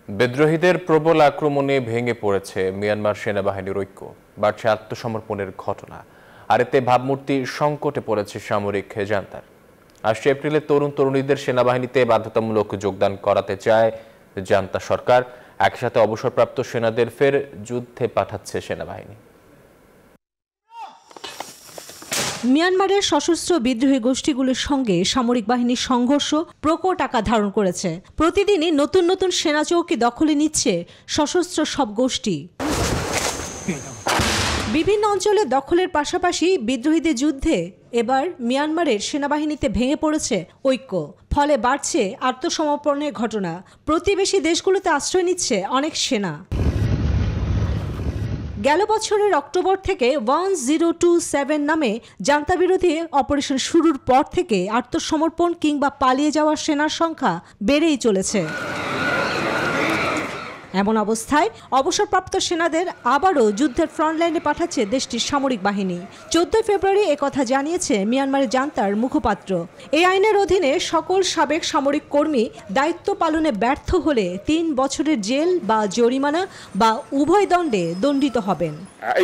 বিদ্রোহীদের প্রবল আক্রমণে ভেঙে পড়েছে মিয়ানমার সেনাবাহিনীর ঐক্য, বাড়ছে আত্মসমর্পণের ঘটনা, আর এতে ভাবমূর্তি সংকটে পড়েছে সামরিক জান্তার। আসছে এপ্রিলে তরুণ তরুণীদের সেনাবাহিনীতে বাধ্যতামূলক যোগদান করাতে চায় জান্তা সরকার। একসাথে অবসরপ্রাপ্ত সেনাদের ফের যুদ্ধে পাঠাচ্ছে সেনাবাহিনী। মিয়ানমারের সশস্ত্র বিদ্রোহী গোষ্ঠীগুলোর সঙ্গে সামরিক বাহিনীর সংঘর্ষ প্রকট আকার ধারণ করেছে। প্রতিদিনই নতুন নতুন সেনা চৌকি দখলে নিচ্ছে সশস্ত্র সব গোষ্ঠী। বিভিন্ন অঞ্চলে দখলের পাশাপাশি বিদ্রোহীদের যুদ্ধে এবার মিয়ানমারের সেনাবাহিনীতে ভেঙে পড়েছে ঐক্য, ফলে বাড়ছে আত্মসমর্পণের ঘটনা। প্রতিবেশী দেশগুলোতে আশ্রয় নিচ্ছে অনেক সেনা। গেল বছরের অক্টোবর থেকে 1027 নামে জান্তা বিরোধী অপারেশন শুরুর পর থেকে আত্মসমর্পণ কিংবা পালিয়ে যাওয়া সেনার সংখ্যা বেড়েই চলেছে। এমন অবস্থায় অবসরপ্রাপ্ত সেনাদের আবারও যুদ্ধের ফ্রন্টলাইনে পাঠাচ্ছে দেশটির সামরিক বাহিনী। 14 ফেব্রুয়ারি একথা জানিয়েছে মিয়ানমারের জান্তার মুখপাত্র। এই আইনের অধীনে সকল সাবেক সামরিক কর্মী দায়িত্ব পালনে ব্যর্থ হলে 3 বছরের জেল বা জরিমানা বা উভয় দণ্ডে দণ্ডিত হবেন।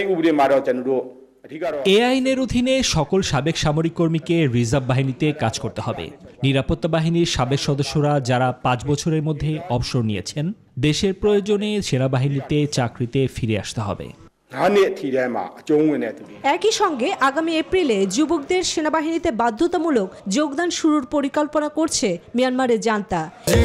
এ আইনের অধীনে সকল সাবেক সামরিক কর্মীকে রিজার্ভ বাহিনীতে কাজ করতে হবে। নিরাপত্তা বাহিনীর সাবেক সদস্যরা যারা 5 বছরের মধ্যে অবসর নিয়েছেন, দেশের প্রয়োজনে সেনাবাহিনীতে চাকরিতে ফিরে আসতে হবে। একই সঙ্গে আগামী এপ্রিলে যুবকদের সেনাবাহিনীতে বাধ্যতামূলক যোগদান শুরুর পরিকল্পনা করছে মিয়ানমারের জান্তা।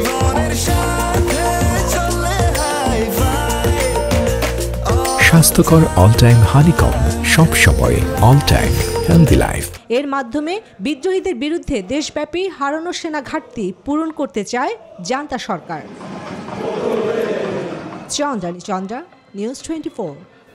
স্বাস্থ্যকর অল টাইম হানিকম, সব সময় অল টাইম হেলদি লাইফ। এর মাধ্যমে বিদ্রোহীদের বিরুদ্ধে দেশব্যাপী হারানো সেনা ঘাটতি পূরণ করতে চায় জান্তা সরকার। চন্দ্রা, নিউজ 24।